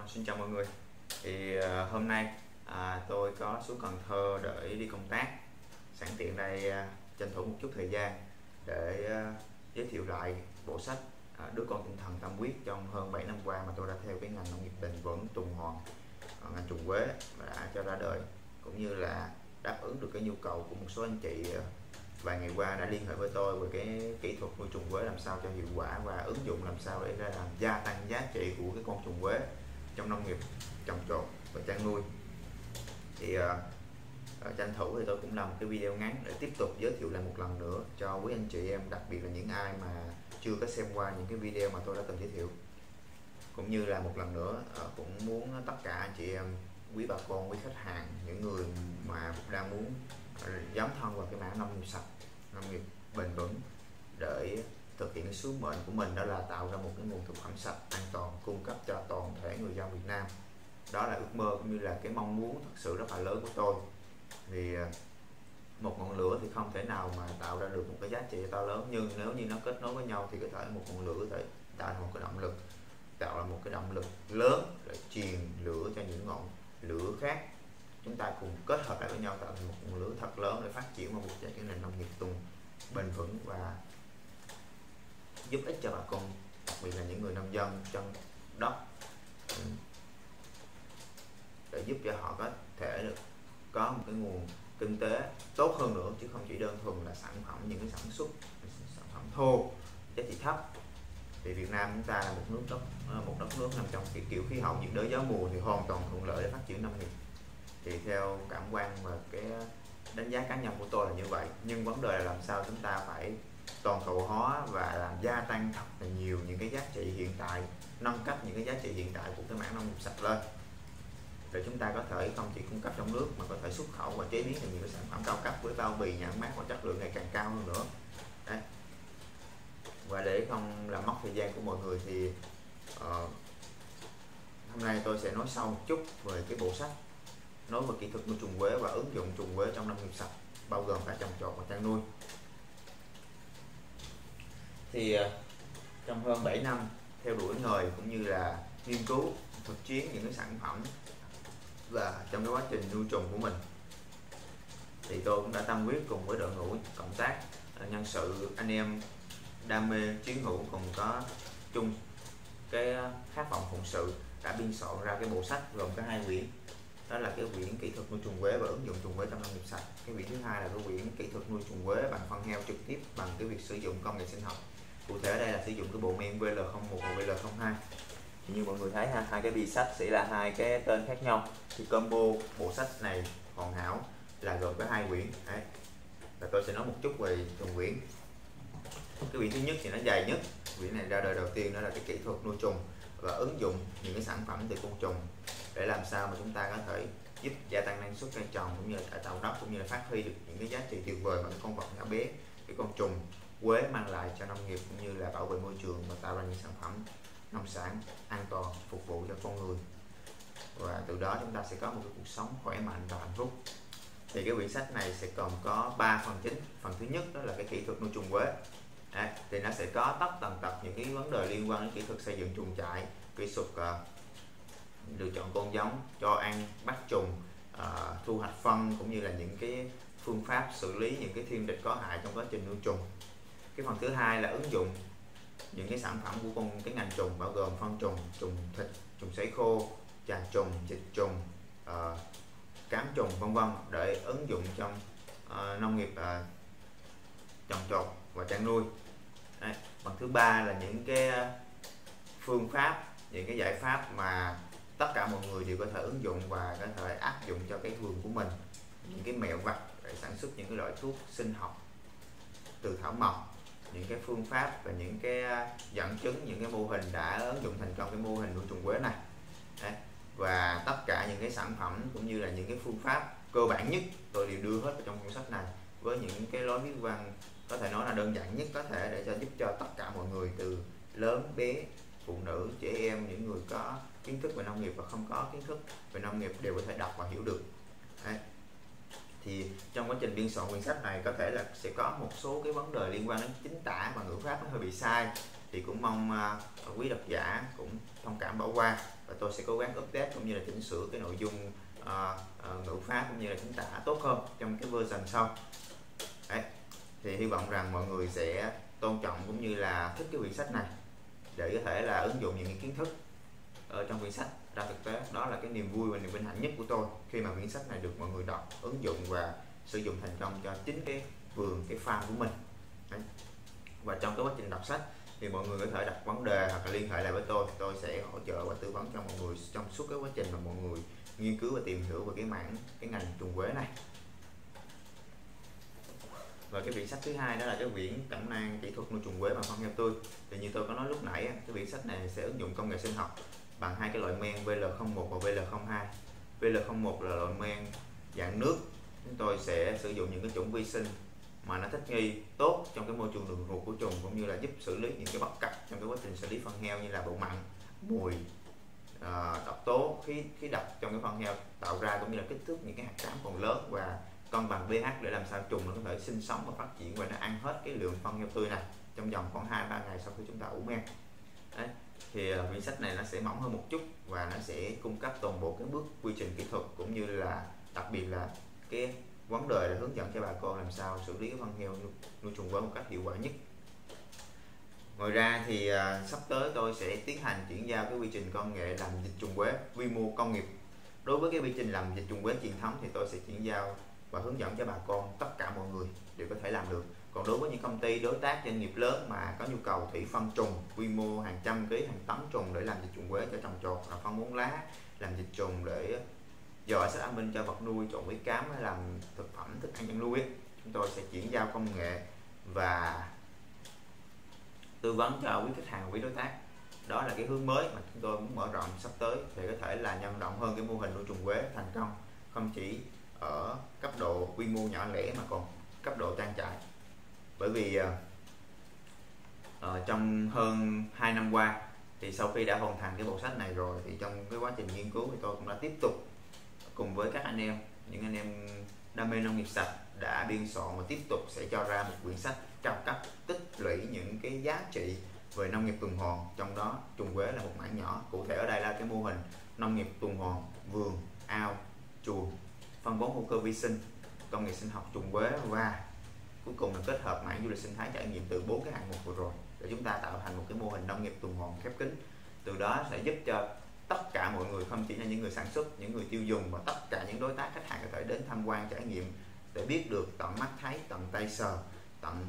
Xin chào mọi người. Hôm nay tôi có xuống Cần Thơ để đi công tác. Sẵn tiện đây tranh thủ một chút thời gian để giới thiệu lại bộ sách Đứa con tinh thần tâm huyết trong hơn 7 năm qua mà tôi đã theo cái ngành nông nghiệp bền vững tuần hoàn, ngành trồng quế mà đã cho ra đời, cũng như là đáp ứng được cái nhu cầu của một số anh chị vài ngày qua đã liên hệ với tôi về cái kỹ thuật nuôi trồng quế làm sao cho hiệu quả và ứng dụng làm sao để làm gia tăng giá trị của cái con trồng quế trong nông nghiệp trồng trọt và chăn nuôi. Tranh thủ thì tôi cũng làm một cái video ngắn để tiếp tục giới thiệu lại một lần nữa cho quý anh chị em, đặc biệt là những ai mà chưa có xem qua những cái video mà tôi đã từng giới thiệu, cũng như là một lần nữa cũng muốn tất cả anh chị em, quý bà con, quý khách hàng, những người mà đang muốn dấn thân vào cái mảng nông nghiệp sạch, nông nghiệp bền vững để thực hiện cái sứ mệnh của mình, đó là tạo ra một cái nguồn thực phẩm sạch an toàn cung cấp cho toàn thể người dân Việt Nam. Đó là ước mơ cũng như là cái mong muốn thật sự rất là lớn của tôi. Vì một ngọn lửa thì không thể nào mà tạo ra được một cái giá trị to lớn, nhưng nếu như nó kết nối với nhau thì có thể một ngọn lửa có thể tạo ra một cái động lực, tạo ra một cái động lực lớn để truyền lửa cho những ngọn lửa khác. Chúng ta cùng kết hợp lại với nhau tạo thành một ngọn lửa thật lớn để phát triển một cái nền nông nghiệp bền vững và giúp ích cho bà con, đặc biệt là những người nông dân trong đất, để giúp cho họ có thể được có một cái nguồn kinh tế tốt hơn nữa, chứ không chỉ đơn thuần là sản phẩm, những cái sản phẩm thô giá trị thấp. Thì Việt Nam chúng ta là một đất nước nằm trong cái kiểu khí hậu nhiệt đới gió mùa thì hoàn toàn thuận lợi để phát triển nông nghiệp. Thì theo cảm quan và cái đánh giá cá nhân của tôi là như vậy, nhưng vấn đề là làm sao chúng ta phải toàn cầu hóa và làm gia tăng thật là nhiều những cái giá trị hiện tại, nâng cấp những cái giá trị hiện tại của cái mảng nông nghiệp sạch lên, để chúng ta có thể không chỉ cung cấp trong nước mà có thể xuất khẩu và chế biến thành những cái sản phẩm cao cấp với bao bì nhãn mác và chất lượng ngày càng cao hơn nữa. Đấy. Và để không làm mất thời gian của mọi người thì hôm nay tôi sẽ nói sâu một chút về cái bộ sách nói về kỹ thuật nuôi trùng quế và ứng dụng trùng quế trong nông nghiệp sạch, bao gồm cả trồng trọt và chăn nuôi. Thì trong hơn 7 năm theo đuổi nghề cũng như là nghiên cứu thực chiến những cái sản phẩm và trong cái quá trình nuôi trồng của mình, thì tôi cũng đã tâm huyết cùng với đội ngũ cộng tác, nhân sự, anh em đam mê chiến hữu cùng có chung cái khát vọng phụng sự, đã biên soạn ra cái bộ sách gồm có 2 quyển. Đó là cái quyển kỹ thuật nuôi trùng quế và ứng dụng trùng quế trong nông nghiệp sạch. Cái quyển thứ hai là cái quyển kỹ thuật nuôi trùng quế bằng phân heo trực tiếp bằng cái việc sử dụng công nghệ sinh học. Cụ thể ở đây là sử dụng cái bộ men VL01 và VL02. Thì như mọi người thấy ha, hai cái bì sách sẽ là hai cái tên khác nhau. Thì combo bộ sách này hoàn hảo là gồm có 2 quyển. Đấy. Và tôi sẽ nói một chút về từng quyển. Cái quyển thứ nhất thì nó dài nhất. Quyển này ra đời đầu tiên đó là cái kỹ thuật nuôi trùng và ứng dụng những cái sản phẩm từ côn trùng để làm sao mà chúng ta có thể giúp gia tăng năng suất cây trồng cũng như là cải tạo đất, cũng như là phát huy được những cái giá trị tuyệt vời mà cái con vật nhỏ bé, cái con trùng quế mang lại cho nông nghiệp, cũng như là bảo vệ môi trường và tạo ra những sản phẩm nông sản an toàn phục vụ cho con người, và từ đó chúng ta sẽ có một cái cuộc sống khỏe mạnh và hạnh phúc. Thì cái quyển sách này sẽ còn có 3 phần chính. Phần thứ nhất đó là cái kỹ thuật nuôi trùng quế. Đấy, thì nó sẽ có tất tần tật những cái vấn đề liên quan đến kỹ thuật xây dựng chuồng trại, kỹ thuật lựa chọn con giống, cho ăn, bắt trùng, thu hoạch phân, cũng như là những cái phương pháp xử lý những cái thiên địch có hại trong quá trình nuôi trùng. Cái phần thứ hai là ứng dụng những cái sản phẩm của cái ngành trùng, bao gồm phân trùng, trùng thịt, trùng sấy khô, trà trùng, dịch trùng, cám trùng, vân vân, để ứng dụng trong nông nghiệp trồng trọt và chăn nuôi. Đấy. Phần thứ ba là những cái phương pháp, những cái giải pháp mà tất cả mọi người đều có thể ứng dụng và có thể áp dụng cho cái vườn của mình, những cái mẹo vặt để sản xuất những cái loại thuốc sinh học từ thảo mộc, những cái phương pháp và những cái dẫn chứng, những cái mô hình đã ứng dụng thành công cái mô hình nuôi trùng quế này. Đấy. Và tất cả những cái sản phẩm cũng như là những cái phương pháp cơ bản nhất tôi đều đưa hết vào trong cuốn sách này, với những cái lối viết văn có thể nói là đơn giản nhất có thể, để giúp cho tất cả mọi người, từ lớn bé, phụ nữ, trẻ em, những người có kiến thức về nông nghiệp và không có kiến thức về nông nghiệp đều có thể đọc và hiểu được. Đấy. Thì trong quá trình biên soạn quyển sách này có thể là sẽ có một số cái vấn đề liên quan đến chính tả và ngữ pháp nó hơi bị sai, thì cũng mong quý độc giả cũng thông cảm bỏ qua, và tôi sẽ cố gắng update cũng như là chỉnh sửa cái nội dung ngữ pháp cũng như là chính tả tốt hơn trong cái version sau. Đấy, thì hy vọng rằng mọi người sẽ tôn trọng cũng như là thích cái quyển sách này để có thể là ứng dụng những cái kiến thức ở trong quyển sách ra thực tế. Đó là cái niềm vui và niềm vinh hạnh nhất của tôi khi mà quyển sách này được mọi người đọc, ứng dụng và sử dụng thành công cho chính cái vườn, cái farm của mình. Đấy. Và trong cái quá trình đọc sách thì mọi người có thể đặt vấn đề hoặc là liên hệ lại với tôi sẽ hỗ trợ và tư vấn cho mọi người trong suốt cái quá trình mà mọi người nghiên cứu và tìm hiểu về cái ngành trùng quế này. Và cái quyển sách thứ hai đó là cái quyển cẩm nang kỹ thuật nuôi trùng quế bằng phân heo tươi. Thì như tôi có nói lúc nãy, cái quyển sách này sẽ ứng dụng công nghệ sinh học bằng hai cái loại men VL01 và VL02. VL01 là loại men dạng nước, chúng tôi sẽ sử dụng những cái chủng vi sinh mà nó thích nghi tốt trong cái môi trường đường ruột của trùng, cũng như là giúp xử lý những cái bất cập trong cái quá trình xử lý phân heo như là độ mặn, mùi, độc tố, khí độc trong cái phân heo tạo ra, cũng như là kích thước những cái hạt cám còn lớn và cân bằng pH để làm sao trùng nó có thể sinh sống và phát triển và nó ăn hết cái lượng phân heo tươi này trong vòng khoảng 2-3 ngày sau khi chúng ta ủ men. Đấy. Thì quyển sách này nó sẽ mỏng hơn một chút và nó sẽ cung cấp toàn bộ cái bước quy trình kỹ thuật, cũng như là đặc biệt là cái vấn đề là hướng dẫn cho bà con làm sao xử lý cái phân heo nuôi trùng quế một cách hiệu quả nhất. Ngoài ra thì sắp tới tôi sẽ tiến hành chuyển giao cái quy trình công nghệ làm dịch trùng quế quy mô công nghiệp. Đối với cái quy trình làm dịch trùng quế truyền thống thì tôi sẽ chuyển giao và hướng dẫn cho bà con tất cả mọi người đều có thể làm được. Còn đối với những công ty đối tác doanh nghiệp lớn mà có nhu cầu thủy phân trùng quy mô hàng trăm ký, hàng tấn trùng để làm dịch trùng quế cho trồng trọt, là phân bón lá, làm dịch trùng để dò xét an ninh cho vật nuôi trộn với cám hay làm thực phẩm thức ăn chăn nuôi, chúng tôi sẽ chuyển giao công nghệ và tư vấn cho quý khách hàng, quý đối tác. Đó là cái hướng mới mà chúng tôi muốn mở rộng sắp tới để có thể là nhân rộng hơn cái mô hình nuôi trùng quế thành công, không chỉ ở cấp độ quy mô nhỏ lẻ mà còn cấp độ trang trại. Bởi vì trong hơn 2 năm qua thì sau khi đã hoàn thành cái bộ sách này rồi thì trong cái quá trình nghiên cứu thì tôi cũng đã tiếp tục cùng với các anh em, những anh em đam mê nông nghiệp sạch đã biên soạn và tiếp tục sẽ cho ra một quyển sách cao cấp tích lũy những cái giá trị về nông nghiệp tuần hoàn, trong đó trùng quế là một mảng nhỏ. Cụ thể ở đây là cái mô hình nông nghiệp tuần hoàn, vườn, ao, chuồng, phân bón hữu cơ vi sinh, công nghệ sinh học trùng quế và cuối cùng là kết hợp mảng du lịch sinh thái trải nghiệm từ 4 cái hạng mục vừa rồi để chúng ta tạo thành một cái mô hình nông nghiệp tuần hoàn khép kín. Từ đó sẽ giúp cho tất cả mọi người, không chỉ là những người sản xuất, những người tiêu dùng, mà tất cả những đối tác khách hàng có thể đến tham quan trải nghiệm để biết được tận mắt thấy, tận tay sờ, tận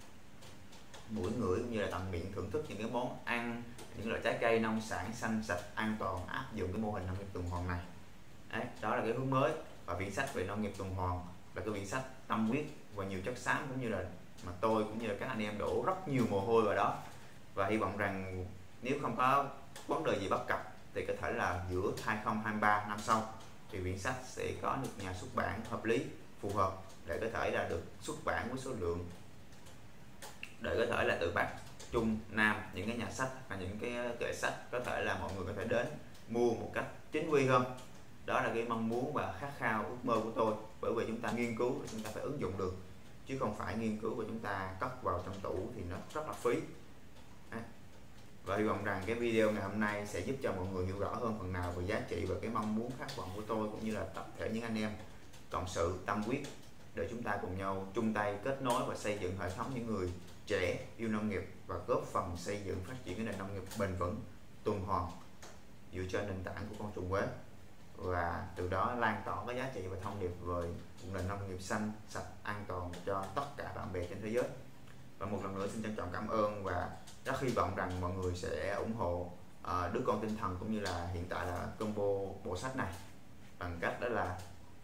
mũi ngửi cũng như là tận miệng thưởng thức những cái món ăn, những loại trái cây nông sản xanh sạch an toàn áp dụng cái mô hình nông nghiệp tuần hoàn này. Đấy, đó là cái hướng mới. Và quyển sách về nông nghiệp tuần hoàn là cái quyển sách tâm huyết và nhiều chất xám, cũng như là mà tôi cũng như là các anh em đổ rất nhiều mồ hôi vào đó. Và hy vọng rằng nếu không có vấn đề gì bất cập thì có thể là giữa 2023 năm sau thì quyển sách sẽ có được nhà xuất bản hợp lý, phù hợp để có thể là được xuất bản với số lượng, để có thể là từ Bắc, Trung, Nam, những cái nhà sách và những cái kệ sách có thể là mọi người có thể đến mua một cách chính quy hơn. Đó là cái mong muốn và khát khao, ước mơ của tôi. Bởi vì chúng ta nghiên cứu và chúng ta phải ứng dụng được, chứ không phải nghiên cứu và chúng ta cất vào trong tủ thì nó rất là phí. Và hy vọng rằng cái video ngày hôm nay sẽ giúp cho mọi người hiểu rõ hơn phần nào về giá trị và cái mong muốn khát vọng của tôi, cũng như là tập thể những anh em cộng sự tâm huyết để chúng ta cùng nhau chung tay kết nối và xây dựng hệ thống những người trẻ yêu nông nghiệp và góp phần xây dựng phát triển cái nền nông nghiệp bền vững, tuần hoàn dựa trên nền tảng của con trùng quế, và từ đó lan tỏa cái giá trị và thông điệp về một nền nông nghiệp xanh, sạch, an toàn cho tất cả bạn bè trên thế giới. Và một lần nữa xin trân trọng cảm ơn và rất hy vọng rằng mọi người sẽ ủng hộ đứa con tinh thần cũng như là hiện tại là combo bộ sách này bằng cách đó là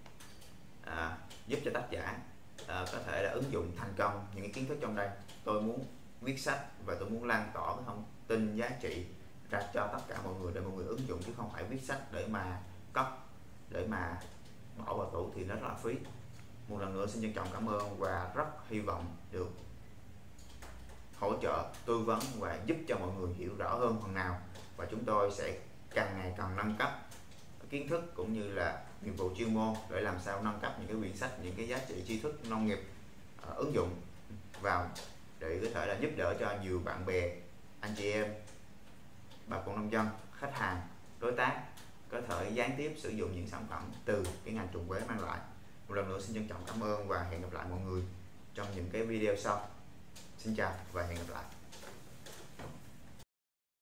giúp cho tác giả có thể là ứng dụng thành công những cái kiến thức trong đây. Tôi muốn viết sách và tôi muốn lan tỏa cái thông tin giá trị ra cho tất cả mọi người để mọi người ứng dụng, chứ không phải viết sách để mà cất, để mà bỏ vào tủ thì nó rất là phí. Một lần nữa xin trân trọng cảm ơn và rất hy vọng được hỗ trợ, tư vấn và giúp cho mọi người hiểu rõ hơn phần nào, và chúng tôi sẽ càng ngày càng nâng cấp kiến thức cũng như là nghiệp vụ chuyên môn để làm sao nâng cấp những cái quyển sách, những cái giá trị tri thức nông nghiệp ứng dụng vào để có thể là giúp đỡ cho nhiều bạn bè, anh chị em, bà con nông dân, khách hàng đối tác có thể gián tiếp sử dụng những sản phẩm từ cái ngành trùng quế mang lại. Một lần nữa xin trân trọng cảm ơn và hẹn gặp lại mọi người trong những cái video sau. Xin chào và hẹn gặp lại.